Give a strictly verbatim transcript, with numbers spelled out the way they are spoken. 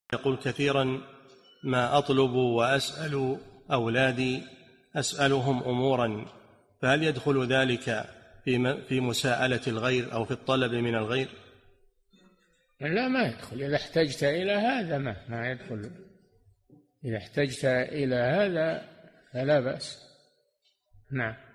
يقول كثيرا ما أطلب وأسأل أولادي أسألهم أمورا، فهل يدخل ذلك في مساءلة الغير أو في الطلب من الغير؟ لا، ما يدخل. إذا احتجت إلى هذا ما, ما يدخل. إذا احتجت إلى هذا فلا بأس. نعم.